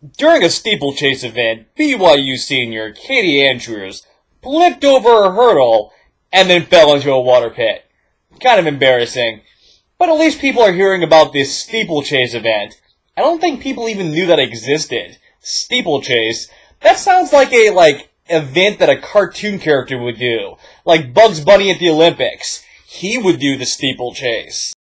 During a steeplechase event, BYU senior Katy Andrews flipped over a hurdle and then fell into a water pit. Kind of embarrassing. But at least people are hearing about this steeplechase event. I don't think people even knew that existed. Steeplechase? That sounds like a, event that a cartoon character would do. Like Bugs Bunny at the Olympics. He would do the steeplechase.